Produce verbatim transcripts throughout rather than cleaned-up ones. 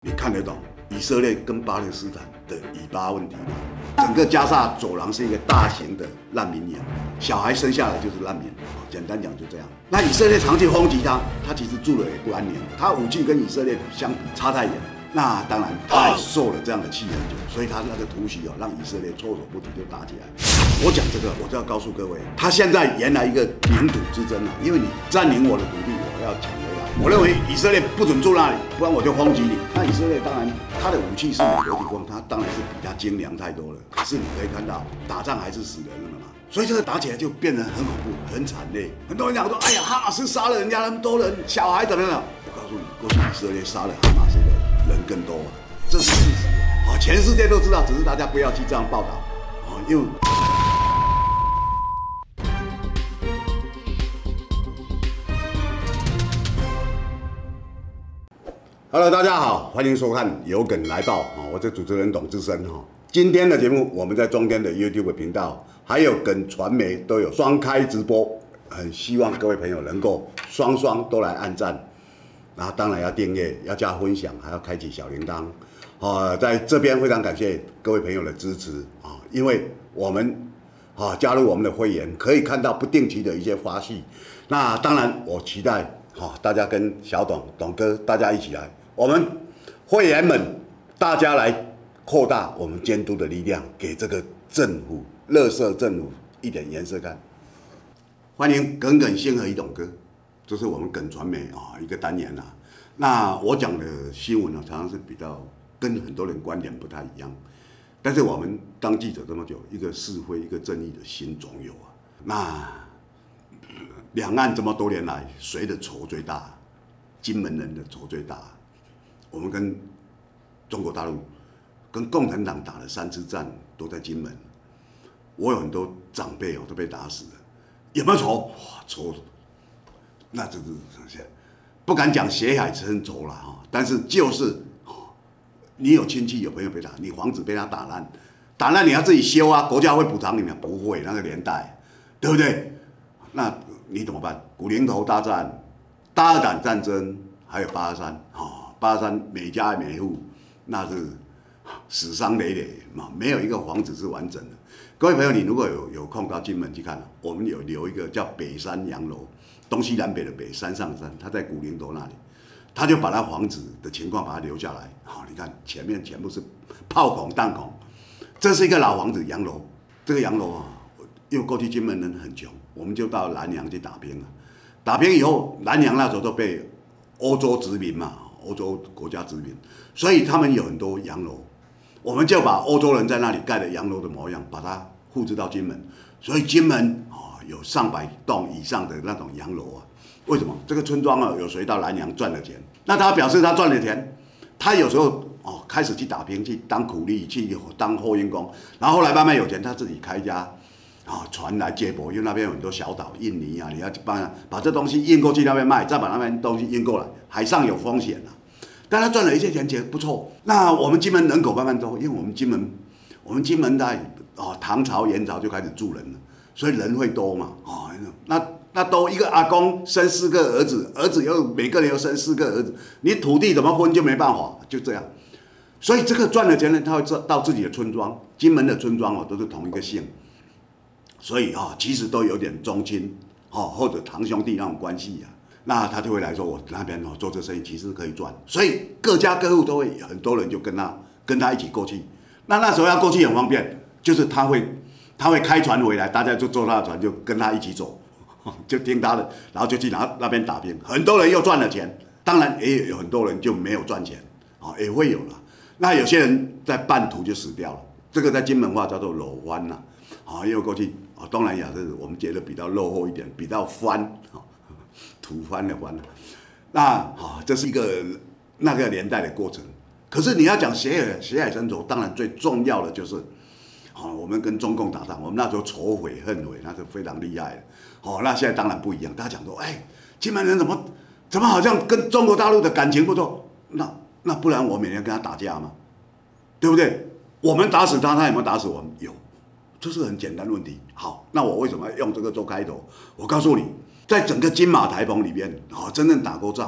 你看得懂以色列跟巴勒斯坦的以巴问题吗？整个加沙走廊是一个大型的难民营，小孩生下来就是难民，简单讲就这样。那以色列长期抨击他，他其实住了也不安宁，他武器跟以色列相比差太远。那当然，他也受了这样的气很久，所以他那个突袭哦，让以色列措手不及就打起来。我讲这个，我就要告诉各位，他现在原来一个领土之争啊，因为你占领我的土地，我要抢回来。我认为以色列不准住那里，不然我就抨击你。那以色列当然，他的武器是美国提供，他当然是比他精良太多了。可是你可以看到，打仗还是死人了嘛。所以这个打起来就变得很恐怖、很惨烈。很多人讲说，哎呀，哈马斯杀了人家那么多人，小孩怎么样？我告诉你，过去以色列杀了哈马斯的人更多啊，这是事实。好，全世界都知道，只是大家不要去这样报道。哦，因为。Hello， 大家好，欢迎收看《有梗来报》啊，我是主持人董志生哈。今天的节目我们在中天的 YouTube 频道，还有梗传媒都有双开直播，很希望各位朋友能够双双都来按赞，然后当然要订阅，要加分享，还要开启小铃铛。啊，在这边非常感谢各位朋友的支持啊，因为我们啊加入我们的会员，可以看到不定期的一些花絮。那当然，我期待哈大家跟小董董哥大家一起来。我们会员们，大家来扩大我们监督的力量，给这个政府、垃圾政府一点颜色看。欢迎耿耿先和一董哥，这是我们耿传媒啊一个单元啊。那我讲的新闻呢，常常是比较跟很多人观点不太一样，但是我们当记者这么久，一个是非、一个正义的心总有啊。那两岸这么多年来，谁的仇最大？金门人的仇最大。我们跟中国大陆、跟共产党打了三次战，都在金门。我有很多长辈哦都被打死了，有没有仇？哇，仇，那真是不敢讲血海深仇了哈。但是就是你有亲戚、有朋友被打，你房子被他打烂，打烂你要自己修啊，国家会补偿你吗？不会，那个年代，对不对？那你怎么办？古宁头大战、大二胆战争，还有八二三啊。八三每家每户，那是死伤累累嘛，没有一个房子是完整的。各位朋友，你如果有有空到金门去看，我们有留一个叫北山洋楼，东西南北的北，山上的山，他在古宁头那里，他就把他房子的情况把它留下来。好，你看前面全部是炮孔弹孔，这是一个老房子洋楼。这个洋楼啊，因为过去金门人很穷，我们就到南洋去打拼了。打拼以后，南洋那时候都被欧洲殖民嘛。欧洲国家殖民，所以他们有很多洋楼，我们就把欧洲人在那里盖的洋楼的模样，把它复制到金门。所以金门啊、哦、有上百栋以上的那种洋楼啊。为什么？这个村庄啊有谁到南洋赚了钱？那他表示他赚了钱，他有时候哦开始去打拼，去当苦力，去当货运工，然后后来慢慢有钱，他自己开一家啊、哦、船来接驳，因为那边有很多小岛，印尼啊，你要把把这东西运过去那边卖，再把那边东西运过来，海上有风险啊。但他赚了一些钱，钱不错。那我们金门人口慢慢多，因为我们金门，我们金门在哦唐朝、元朝就开始住人了，所以人会多嘛。哦，那那都一个阿公生四个儿子，儿子又每个人又生四个儿子，你土地怎么分就没办法，就这样。所以这个赚了钱呢，他会到自己的村庄，金门的村庄哦都是同一个姓，所以啊、哦、其实都有点宗亲哦或者堂兄弟那种关系啊。那他就会来说，我那边哦做这生意其实可以赚，所以各家各户都会很多人就跟他跟他一起过去。那那时候要过去很方便，就是他会他会开船回来，大家就坐他的船就跟他一起走，就听他的，然后就去那那边打拼。很多人又赚了钱，当然也有很多人就没有赚钱啊，也会有了。那有些人在半途就死掉了，这个在金门话叫做裸翻呐，啊，因为过去啊东南亚是我们觉得比较落后一点，比较翻啊。土翻的翻，那啊、哦，这是一个那个年代的过程。可是你要讲血海血海深仇，当然最重要的就是，哦，我们跟中共打仗，我们那时候仇悔恨悔，那是非常厉害的。哦，那现在当然不一样。大家讲说，哎，金门人怎么怎么好像跟中国大陆的感情不错？那那不然我每天跟他打架吗？对不对？我们打死他，他有没有打死我们？有，这是很简单的问题。好，那我为什么要用这个做开头？我告诉你。在整个金马台澎里面，啊、哦，真正打过仗的，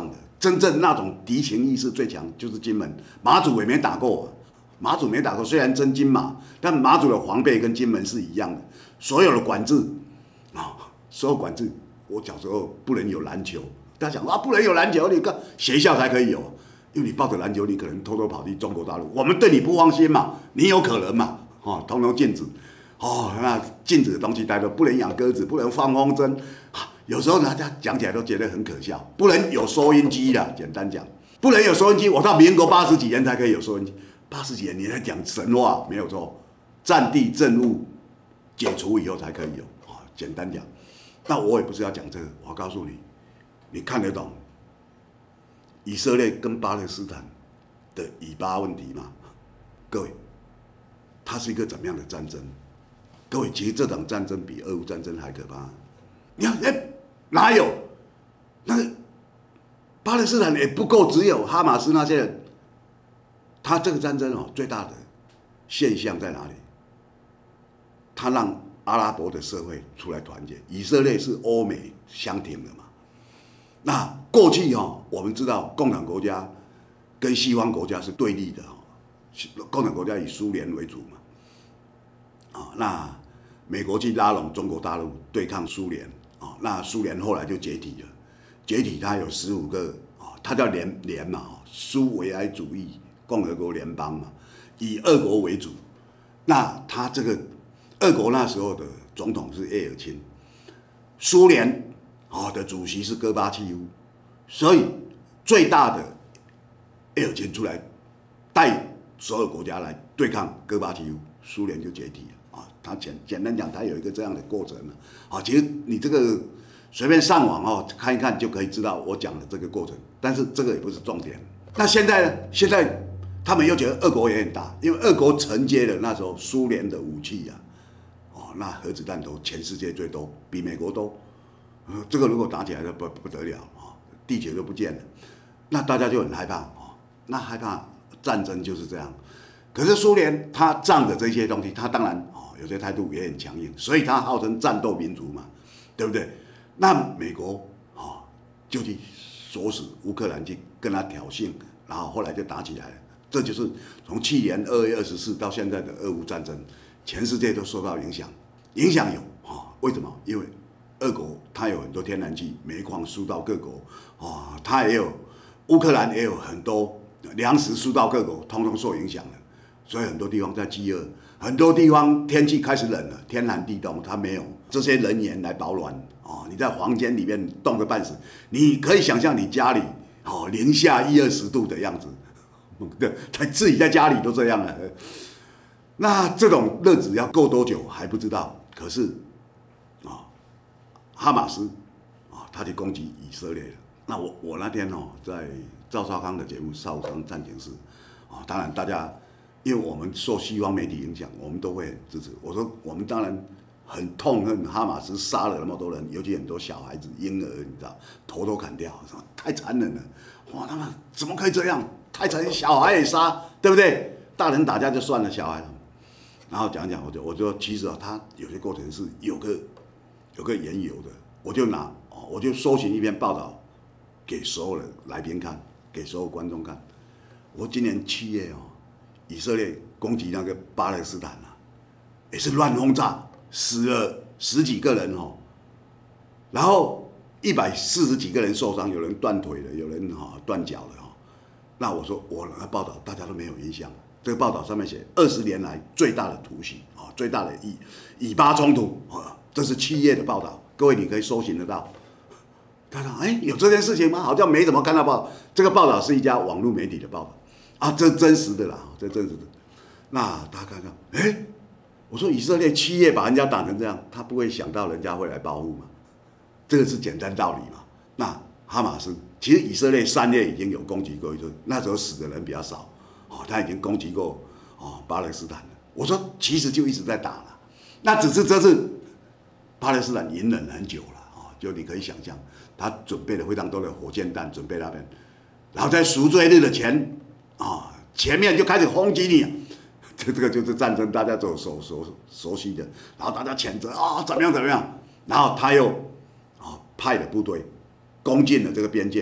真正那种敌情意识最强就是金门，马祖也没打过，马祖没打过，虽然真金马，但马祖的防备跟金门是一样的，所有的管制啊，所有管制。我小时候不能有篮球，大家讲啊，不能有篮球，你看学校才可以有，因为你抱着篮球，你可能偷偷跑去中国大陆，我们对你不放心嘛，你有可能嘛，哦，统统禁止。哦，那禁止的东西太多，不能养鸽子，不能放风筝，啊，有时候大家讲起来都觉得很可笑。不能有收音机的，简单讲，不能有收音机。我到民国八十几年才可以有收音机，八十几年你在讲神话没有错，战地政务解除以后才可以有。啊，简单讲，那我也不是要讲这个，我告诉你，你看得懂以色列跟巴勒斯坦的以巴问题吗？各位，它是一个怎么样的战争？各位，其实这场战争比俄乌战争还可怕。你看，哎，哪有？那个巴勒斯坦也不够，只有哈马斯那些人。他这个战争哦，最大的现象在哪里？他让阿拉伯的社会出来团结，以色列是欧美相挺的嘛。那过去哦，我们知道共产国家跟西方国家是对立的哦，共产国家以苏联为主嘛。啊，那美国去拉拢中国大陆对抗苏联啊，那苏联后来就解体了。解体它有十五个啊，它叫联联嘛，苏维埃主义共和国联邦嘛，以俄国为主。那他这个俄国那时候的总统是叶尔钦，苏联啊的主席是戈巴契夫，所以最大的叶尔钦出来带所有国家来对抗戈巴契夫，苏联就解体了。他简简单讲，他有一个这样的过程了。啊，其实你这个随便上网哦看一看就可以知道我讲的这个过程，但是这个也不是重点。那现在呢？现在他们又觉得俄国也很大，因为俄国承接了那时候苏联的武器啊，哦，那核子弹头全世界最多，比美国多。呃，这个如果打起来就不不得了啊，地球就不见了。那大家就很害怕啊，那害怕战争就是这样。可是苏联他仗着这些东西，他当然。有些态度也很强硬，所以他号称战斗民族嘛，对不对？那美国啊、哦，就去唆使乌克兰去跟他挑衅，然后后来就打起来了。这就是从去年二月二十四到现在的俄乌战争，全世界都受到影响。影响有啊、哦？为什么？因为俄国它有很多天然气、煤矿输到各国啊、哦，它也有乌克兰也有很多粮食输到各国，通通受影响了。所以很多地方在饥饿。很多地方天气开始冷了，天寒地冻，它没有这些人员来保暖哦。你在房间里面冻得半死，你可以想象你家里哦零下一二十度的样子，他自己在家里都这样了。那这种日子要过多久还不知道。可是啊、哦，哈马斯啊、哦，他去攻击以色列了。那我我那天哦在赵少康的节目《少康战情室》啊，当然大家。因为我们受西方媒体影响，我们都会很支持。我说，我们当然很痛恨哈马斯杀了那么多人，尤其很多小孩子、婴儿，你知道，头都砍掉，太残忍了。哇，他们怎么可以这样？太残忍，小孩也杀，对不对？大人打架就算了，小孩。然后讲讲，我就我就其实啊，他有些过程是有个有个缘由的。我就拿哦，我就搜寻一篇报道，给所有的来宾看，给所有观众看。我今年七月哦。以色列攻击那个巴勒斯坦啊，也是乱轰炸，死了十几个人哦，然后一百四十几个人受伤，有人断腿了，有人哈断脚了哈。那我说我那报道大家都没有印象，这个报道上面写二十年来最大的突袭啊，最大的以以巴冲突啊，这是七月的报道，各位你可以搜寻得到。看到哎有这件事情吗？好像没怎么看到报道，这个报道是一家网络媒体的报道。啊，这真实的啦，这真实的。那大家看看，哎，我说以色列七月把人家打成这样，他不会想到人家会来报复吗？这个是简单道理嘛。那哈马斯其实以色列三月已经有攻击过一次，那时候死的人比较少，哦，他已经攻击过哦巴勒斯坦了。我说其实就一直在打了，那只是这次巴勒斯坦隐忍很久了啊、哦，就你可以想象，他准备了非常多的火箭弹，准备那边，然后在赎罪日的前。啊、哦，前面就开始轰击你，这这个就是战争，大家都熟熟熟悉的。然后大家谴责啊、哦，怎么样怎么样，然后他又啊、哦、派了部队攻进了这个边界，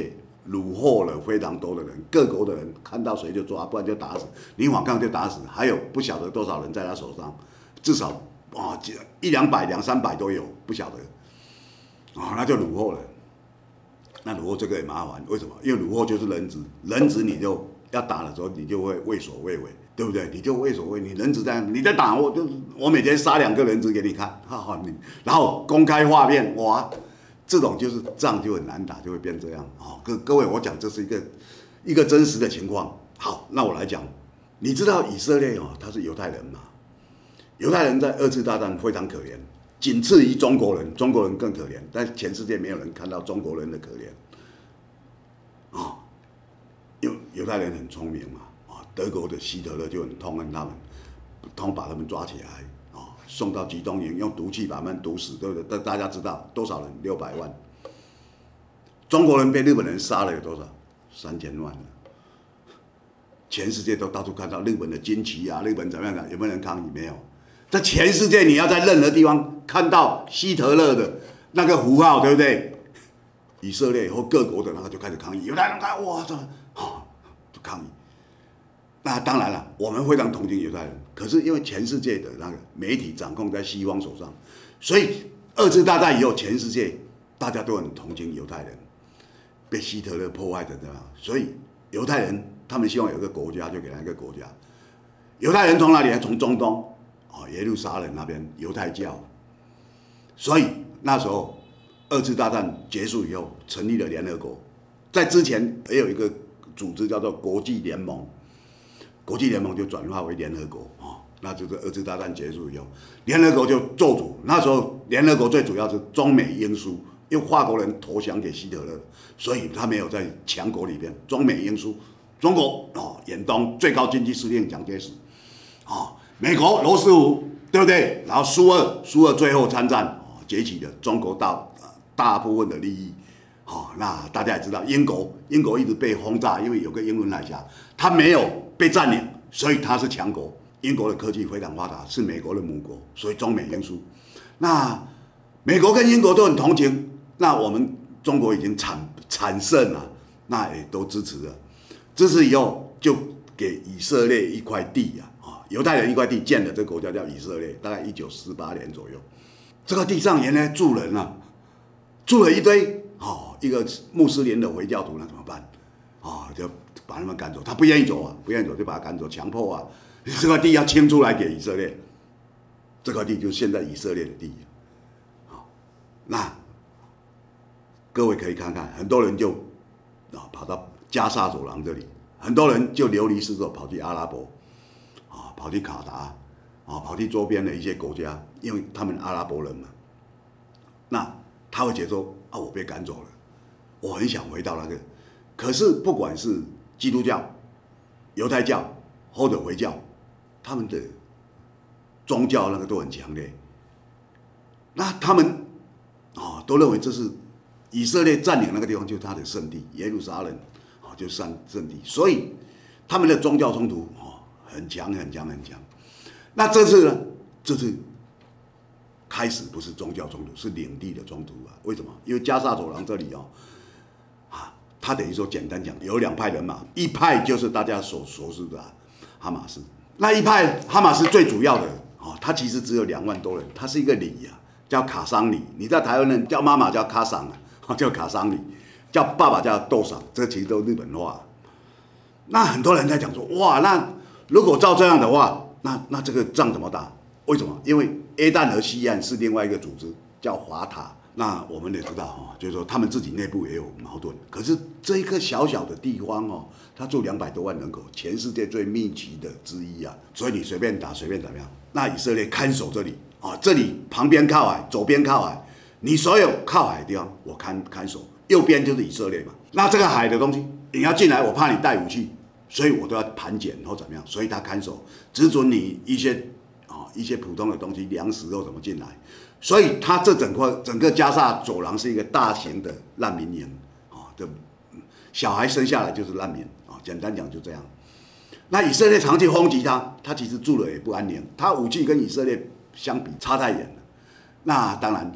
虏获了非常多的人，各国的人看到谁就抓，不然就打死，你反抗就打死，还有不晓得多少人在他手上，至少啊一两百、两三百都有，不晓得，啊、哦，那就虏获了。那虏获这个也麻烦，为什么？因为虏获就是人质，人质你就要打的时候，你就会畏首畏尾，对不对？你就畏首畏尾，你人质在，你在打我，就我每天杀两个人质给你看，哈哈，你然后公开画面，哇！这种就是仗就很难打，就会变这样。好、哦，各各位，我讲这是一个一个真实的情况。好，那我来讲，你知道以色列哦，他是犹太人嘛？犹太人在二次大战非常可怜，仅次于中国人，中国人更可怜。但全世界没有人看到中国人的可怜。啊、哦，犹犹太人很聪明嘛，啊、哦，德国的希特勒就很痛恨他们，通把他们抓起来。送到集中营，用毒气把他们毒死，对不对？但大家知道多少人？六百万。中国人被日本人杀了有多少？三千万了。全世界都到处看到日本的军旗啊，日本怎么样的？有没有人抗议？没有。在全世界，你要在任何地方看到希特勒的那个符号，对不对？以色列或各国的那个就开始抗议，犹太人看哇，这啊，就抗议。那当然了，我们非常同情犹太人，可是因为全世界的那个媒体掌控在西方手上，所以二次大战以后，全世界大家都很同情犹太人，被希特勒破坏的，对吧？所以犹太人他们希望有个国家，就给他一个国家。犹太人从哪里来？从中东，哦，耶路撒冷那边犹太教。所以那时候二次大战结束以后，成立了联合国，在之前也有一个组织叫做国际联盟。国际联盟就转化为联合国啊、哦，那就是二次大战结束以后，联合国就做主。那时候联合国最主要是中美英苏，因为法国人投降给希特勒，所以他没有在强国里边。中美英苏，中国哦，远东最高经济司令蒋介石，啊、哦，美国罗斯福，对不对？然后苏俄，苏俄最后参战，哦，崛起了中国大大部分的利益。哦，那大家也知道，英国英国一直被轰炸，因为有个英伦海峡，它没有被占领，所以它是强国。英国的科技非常发达，是美国的母国，所以中美英苏。那美国跟英国都很同情，那我们中国已经惨惨胜了，那也都支持了。支持以后就给以色列一块地呀、啊，啊，犹太人一块地建的这个国家叫以色列，大概一九四八年左右。这个地上原来住人啊，住了一堆。哦，一个穆斯林的回教徒那怎么办？啊、哦，就把他们赶走。他不愿意走啊，不愿意走就把他赶走，强迫啊，这块地要清出来给以色列。这块地就是现在以色列的地。好、哦，那各位可以看看，很多人就啊、哦、跑到加沙走廊这里，很多人就流离失所，跑去阿拉伯，啊、哦，跑去卡达，啊、哦，跑去周边的一些国家，因为他们阿拉伯人嘛。那他会觉得说啊，我被赶走了，我很想回到那个。可是不管是基督教、犹太教或者回教，他们的宗教那个都很强烈。那他们啊、哦、都认为这是以色列占领那个地方就是他的圣地，耶路撒冷啊、哦、就是圣圣地，所以他们的宗教冲突哦很强很强很强。那这次呢？这次。开始不是宗教冲突，是领地的冲突啊！为什么？因为加沙走廊这里哦，啊，他等于说简单讲有两派人马，一派就是大家所熟知的、啊、哈马斯，那一派哈马斯最主要的哦，他其实只有两万多人，他是一个里呀、啊，叫卡桑里。你在台湾人叫妈妈叫卡桑啊，叫卡桑里，叫爸爸叫豆桑，这其实都日本话。那很多人在讲说，哇，那如果照这样的话，那那这个仗怎么打？为什么？因为 A 弹和西岸是另外一个组织，叫华塔。那我们也知道哈，就是说他们自己内部也有矛盾。可是这一个小小的地方哦，它住两百多万人口，全世界最密集的之一啊。所以你随便打，随便怎么样？那以色列看守这里啊，这里旁边靠海，左边靠海，你所有靠海的地方我看看守，右边就是以色列嘛。那这个海的东西你要进来，我怕你带武器，所以我都要盘检或怎么样，所以他看守，只准你一些。一些普通的东西，粮食又怎么进来？所以它这整块整个加沙走廊是一个大型的难民营啊，这小孩生下来就是难民啊，简单讲就这样。那以色列长期轰击他，他其实住了也不安宁，他武器跟以色列相比差太远了。那当然啊，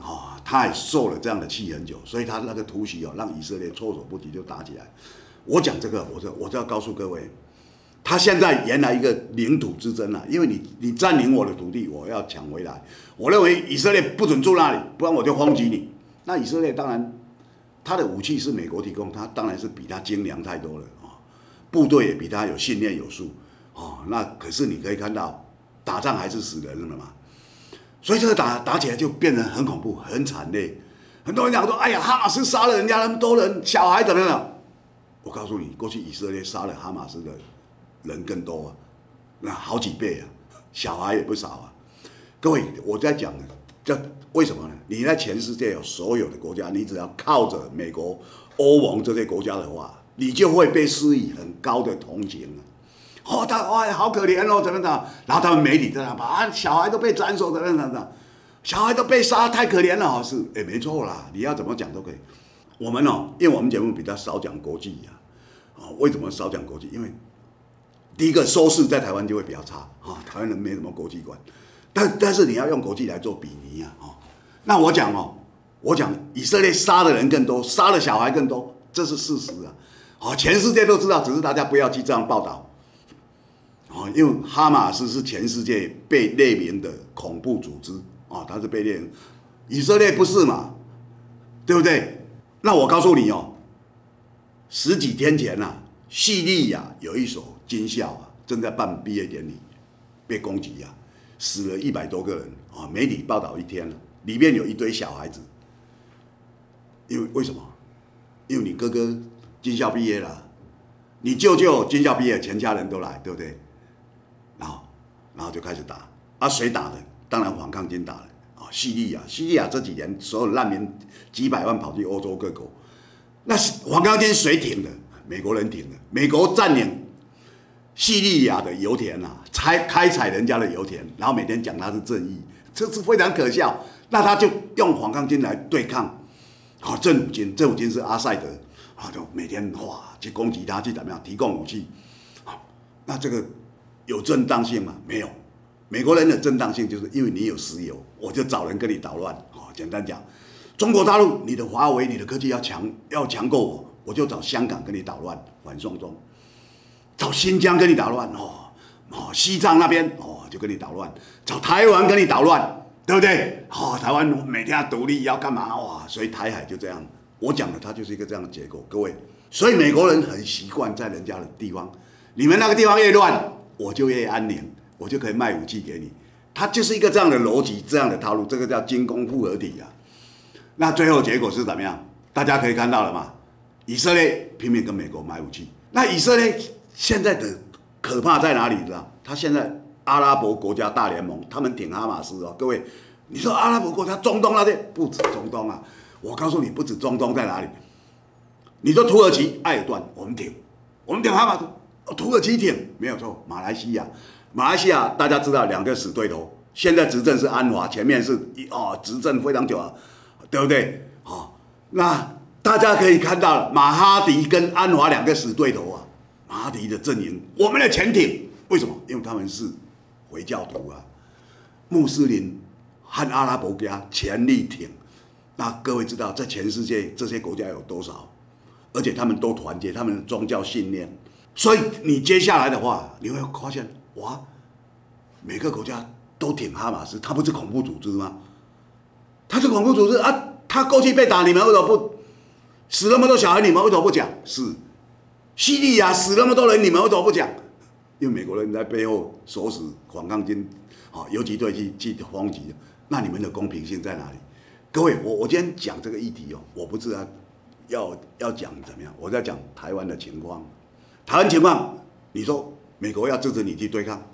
他也受了这样的气很久，所以他那个突袭哦，让以色列措手不及就打起来。我讲这个，我就我就要告诉各位，他现在原来一个领土之争啊，因为你你占领我的土地，我要抢回来。我认为以色列不准住那里，不然我就轰击你。那以色列当然，他的武器是美国提供，他当然是比他精良太多了啊，部队也比他有训练有素啊。那可是你可以看到，打仗还是死人了嘛。所以这个打打起来就变得很恐怖、很惨烈。很多人讲说：“哎呀，哈马斯杀了人家那么多人，小孩怎么样？”我告诉你，过去以色列杀了哈马斯的人更多啊，那好几倍啊，小孩也不少啊。各位，我在讲，这为什么呢？你在全世界有所有的国家，你只要靠着美国、欧盟这些国家的话，你就会被施以很高的同情啊。哦，他哇，好可怜哦，怎么样？然后他们媒体在那把啊，小孩都被斩首，怎么样？怎么样？小孩都被杀，太可怜了，哦，是，哎，没错啦，你要怎么讲都可以。我们哦，因为我们节目比较少讲国际呀，啊，哦，为什么少讲国际？因为第一个收视在台湾就会比较差啊，台湾人没什么国际观，但但是你要用国际来做比拟啊，哦，那我讲哦，我讲以色列杀的人更多，杀的小孩更多，这是事实啊，哦，全世界都知道，只是大家不要去这样报道。哦，因为哈马斯是全世界被列名的恐怖组织啊，它是被列名，以色列不是嘛，对不对？那我告诉你哦，十几天前啊，叙利亚有一所军校啊，正在办毕业典礼，被攻击啊，死了一百多个人啊，媒体报道一天了，里面有一堆小孩子，因为为什么？因为你哥哥军校毕业了，你舅舅军校毕业，全家人都来，对不对？然后，然后就开始打，啊，谁打的？当然反抗军打的啊，叙利亚，叙利亚这几年所有难民几百万跑去欧洲各国，那反抗军谁挺的？美国人挺的，美国占领叙利亚的油田啊，开开采人家的油田，然后每天讲他是正义，这是非常可笑。那他就用反抗军来对抗，啊，政府军，政府军是阿塞德，啊，就每天哇去攻击他，去怎么样，提供武器，啊，那这个。有正当性吗？没有。美国人的正当性就是因为你有石油，我就找人跟你捣乱。哦，简单讲，中国大陆你的华为、你的科技要强，要强过我，我就找香港跟你捣乱，反送中；找新疆跟你捣乱，哦哦，西藏那边哦就跟你捣乱，找台湾跟你捣乱，对不对？哦，台湾每天要独立要干嘛？哇，所以台海就这样。我讲的它就是一个这样的结构，各位。所以美国人很习惯在人家的地方，你们那个地方越乱。我就越安宁，我就可以卖武器给你。它就是一个这样的逻辑，这样的套路，这个叫军工复合体啊。那最后结果是怎么样？大家可以看到了嘛？以色列拼命跟美国买武器。那以色列现在的可怕在哪里？知道？他现在阿拉伯国家大联盟，他们挺哈马斯哦。各位，你说阿拉伯国家中东那边不止中东啊，我告诉你，不止中东在哪里？你说土耳其、埃尔段，我们挺，我们挺哈马斯。土耳其挺没有错，马来西亚，马来西亚大家知道两个死对头，现在执政是安华，前面是哦执政非常久了，对不对？哦，那大家可以看到了，马哈迪跟安华两个死对头啊，马哈迪的阵营，我们的潜艇，为什么？因为他们是回教徒啊，穆斯林和阿拉伯国家全力挺。那各位知道，在全世界这些国家有多少？而且他们都团结，他们的宗教信念。所以你接下来的话，你会发现，哇，每个国家都挺哈马斯，他不是恐怖组织吗？他是恐怖组织啊！他过去被打，你们为什么不死那么多小孩？你们为什么不讲？是叙利亚死那么多人，你们为什么不讲？因为美国人在背后唆使反抗军啊游击队去去轰击，那你们的公平性在哪里？各位，我我今天讲这个议题哦，我不是要要要讲怎么样，我在讲台湾的情况。台湾情况，你说美国要支持你去对抗，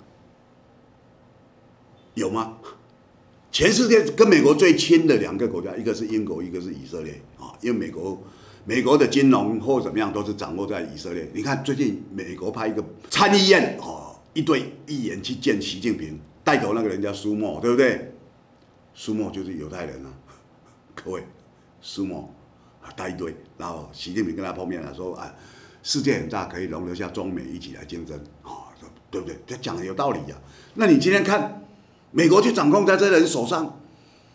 有吗？全世界跟美国最亲的两个国家，一个是英国，一个是以色列啊。因为美国美国的金融或怎么样都是掌握在以色列。你看最近美国派一个参议院哦，一堆议员去见习近平，带头那个人叫苏莫，对不对？苏莫就是犹太人啊，各位，苏莫带一堆，然后习近平跟他碰面了，说啊。世界很大，可以容得下中美一起来竞争啊，对不对？这讲的有道理呀、啊。那你今天看，美国就掌控在这些人手上，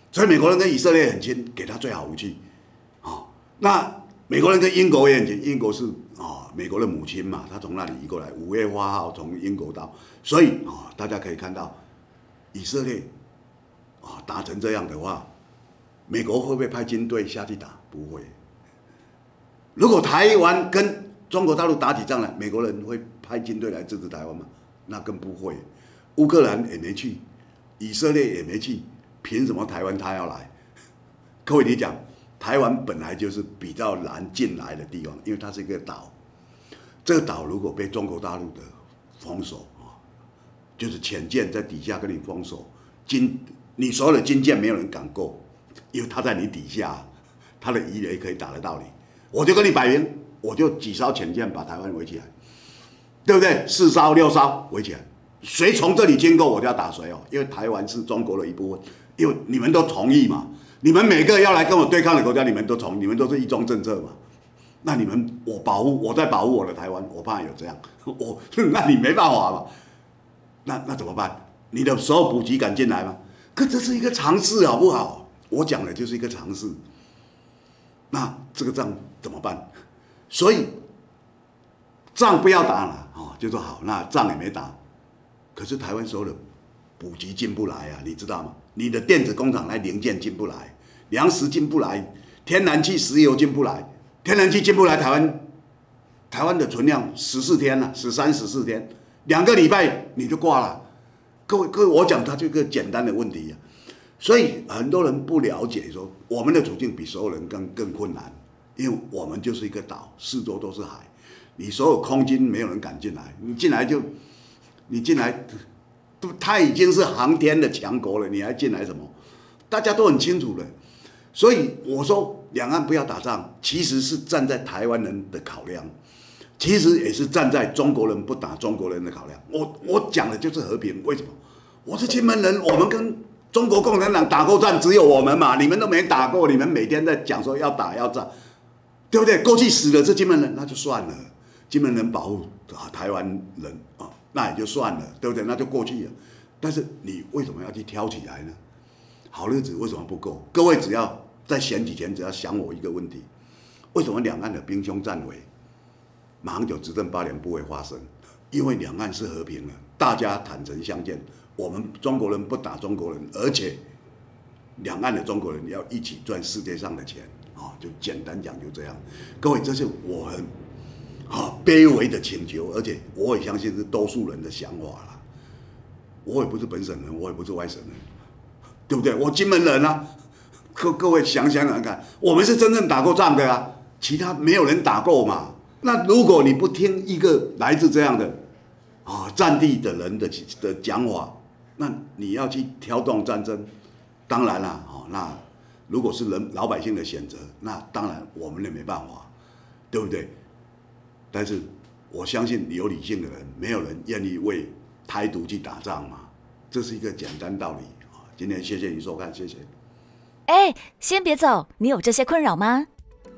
所以美国人跟以色列很亲，给他最好武器。哦，那美国人跟英国也很亲，英国是哦美国的母亲嘛，他从那里移过来，五月花号从英国到，所以哦大家可以看到，以色列啊、哦、打成这样的话，美国会不会派军队下去打？不会。如果台湾跟中国大陆打起仗来，美国人会派军队来支持台湾吗？那更不会。乌克兰也没去，以色列也没去，凭什么台湾他要来？各位，你讲，台湾本来就是比较难进来的地方，因为它是一个岛。这个岛如果被中国大陆的封锁啊，就是潜舰在底下跟你封锁，军你所有的军舰没有人敢过，因为他在你底下，他的鱼雷可以打得到你。我就跟你摆明，我就几艘潜舰把台湾围起来，对不对？四艘六艘围起来，谁从这里经过我就要打谁哦，因为台湾是中国的一部分，因为你们都同意嘛，你们每个要来跟我对抗的国家，你们都同意，你们都是一中政策嘛。那你们我保护我在保护我的台湾，我怕有这样，我那你没办法嘛，那那怎么办？你的所有补给敢进来吗？可这是一个尝试，好不好？我讲的就是一个尝试。那这个仗怎么办？所以仗不要打了啊、哦，就说好，那仗也没打，可是台湾所有的补给进不来啊，你知道吗？你的电子工厂来零件进不来，粮食进不来，天然气、石油进不来，天然气进不来，台湾台湾的存量十四天了，十三、十四天，两个礼拜你就挂了。各位各位，我讲它就一个简单的问题啊。所以很多人不了解说，我们的处境比所有人更更困难，因为我们就是一个岛，四周都是海，你所有空军没有人敢进来，你进来就，你进来，都他已经是航天的强国了，你还进来什么？大家都很清楚的。所以我说两岸不要打仗，其实是站在台湾人的考量，其实也是站在中国人不打中国人的考量。我我讲的就是和平，为什么？我是金门人，我们跟中国共产党打过战，只有我们嘛，你们都没打过，你们每天在讲说要打要战，对不对？过去死的是金门人，那就算了，金门人保护台湾人啊、哦，那也就算了，对不对？那就过去了。但是你为什么要去挑起来呢？好日子为什么不够？各位只要在选举前只要想我一个问题：为什么两岸的兵凶战危，马英九执政八年不会发生？因为两岸是和平的，大家坦诚相见。我们中国人不打中国人，而且两岸的中国人要一起赚世界上的钱啊、哦！就简单讲就这样。各位，这是我很啊、哦、卑微的请求，而且我也相信是多数人的想法啦。我也不是本省人，我也不是外省人，对不对？我金门人啊！各各位想想看看，我们是真正打过仗的啊，其他没有人打过嘛。那如果你不听一个来自这样的啊、哦、战地的人的的讲法，那你要去挑动战争，当然啦，哦，那如果是人老百姓的选择，那当然我们也没办法，对不对？但是我相信有理性的人，没有人愿意为台独去打仗嘛，这是一个简单道理啊。今天谢谢你收看，谢谢。 哎，先别走，你有这些困扰吗？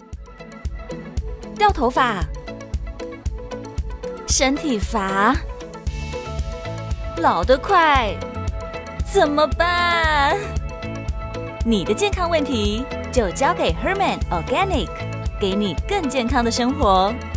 掉头发、身体乏、老得快。怎么办？你的健康问题就交给 Herman Organic， 给你更健康的生活。